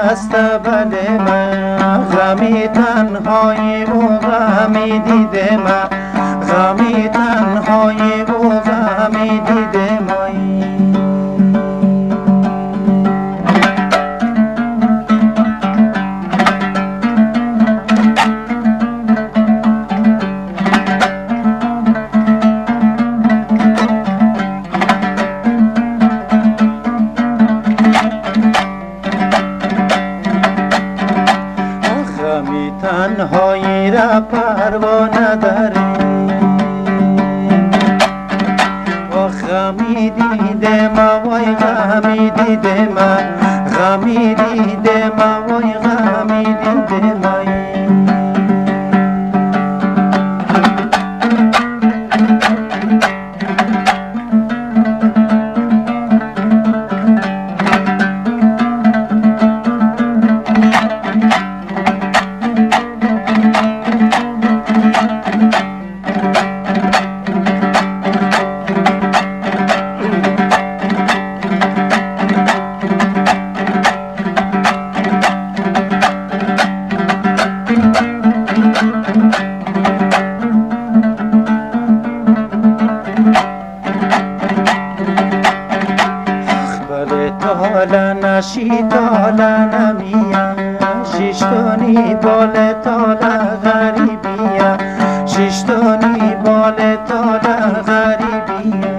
است بل من، غمی تنهای او غمی دیده من، غمی تنهای او غمی دیده من. تنهایی را پروا نداری، و غمی دیده ما وای غمی دیده ما، غمی دیده ما وای غمی دیده ما. شیطالا نمیا شیشتونی بال تالا غریبیا، شیشتونی بال تالا غریبیا.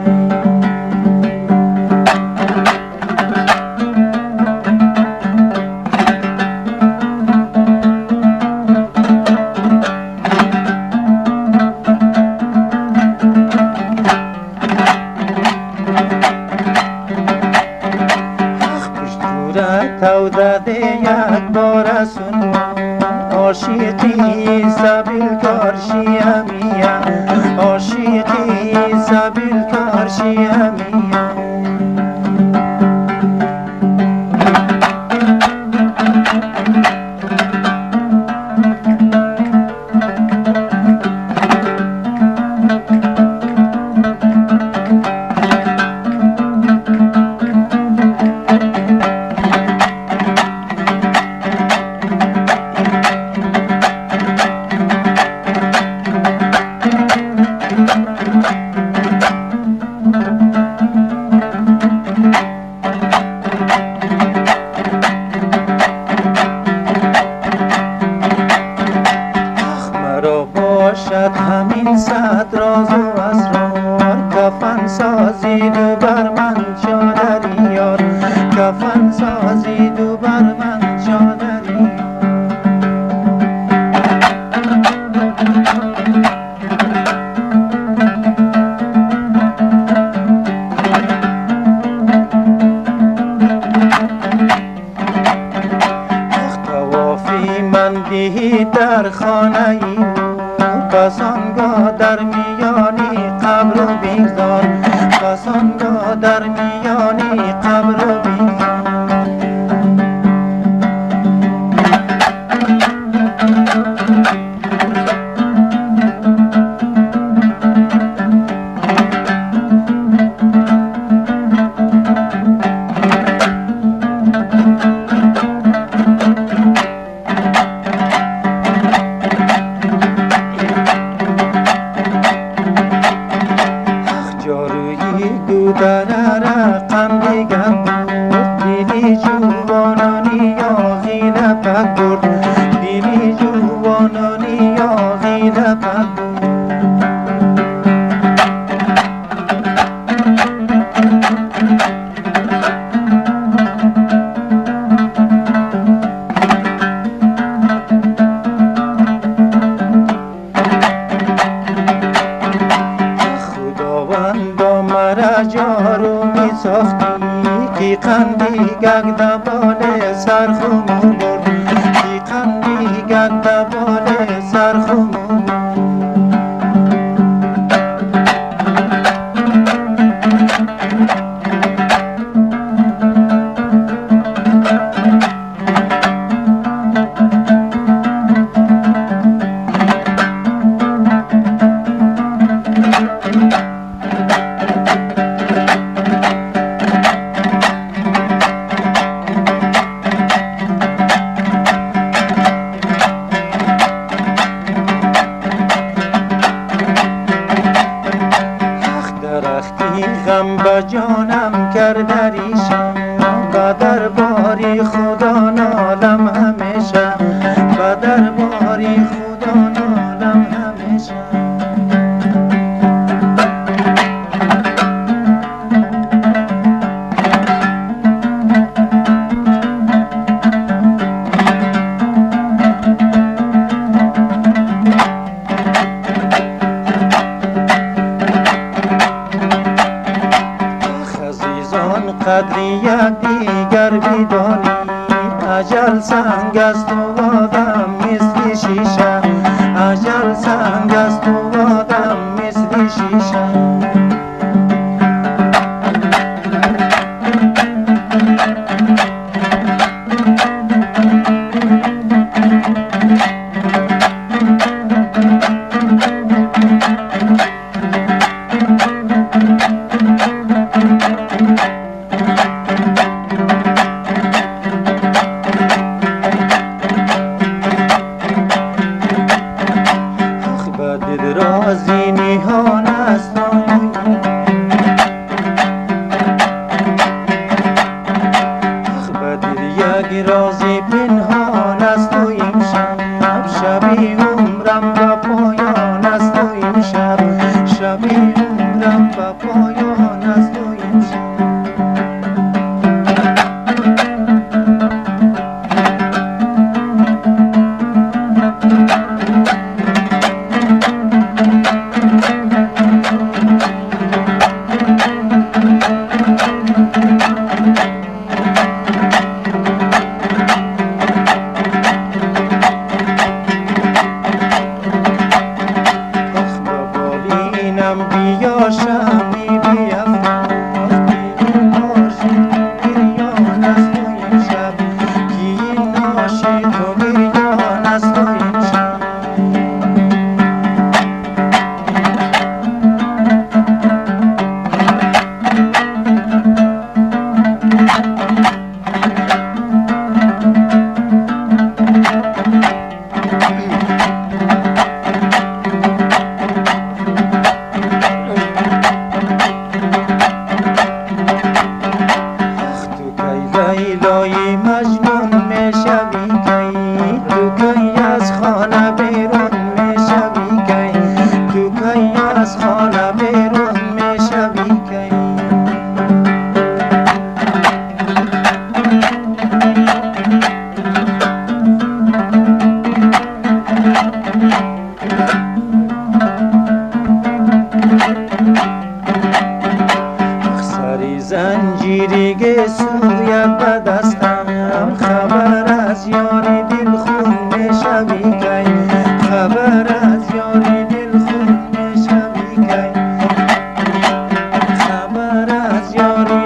تو داده یک بار سن عاشقی سبیل کارشی امیا، عاشقی سبیل کارشی امیا. باشد همین صد راز و اسرار، کفن سازید و بر من چادری یار، کفن سازید و بر من چادری. توافی من دیهی در خانه ای، پس آنگاه در میانی قبر و بیزار، پس آنگاه در میانی قبر و بیزار. دودن رقم دیگر بود، دیلی جوانانی آغی نپک برد، دیلی جوانانی آغی نپک برد. جارو می ساختی کی قندی گگ دبال سرخمو برد، کی قندی گگ دبال سرخمو برد. وقتی غم به جانم کرده ریشه به درباری خدا نالم همیشه به درباری خدا نالم همیشه قدری یک دیگر بدانی اجل سنگ است و آدم مثل شیشه اجل سنگ است و آدم مثل شیشه رازی نهان است بدر یک رازی پنهان است و امشب شبی عمرم به پایان است و امشب شبی عمرم به پایان است و امشب بیا شمی بیافت این ناشی گریان است و این شب این ناشی تو گریان است و این شب لیلای مجنون میشوی کی تو کی از خانه بیرون میشوی کی تو کی از خانه بیرون میشوی کی زنجیری که سویت به دستم خبر از یاری دل خون میشوی کی خبر از یاری دل خون میشوی کی خبر از یاری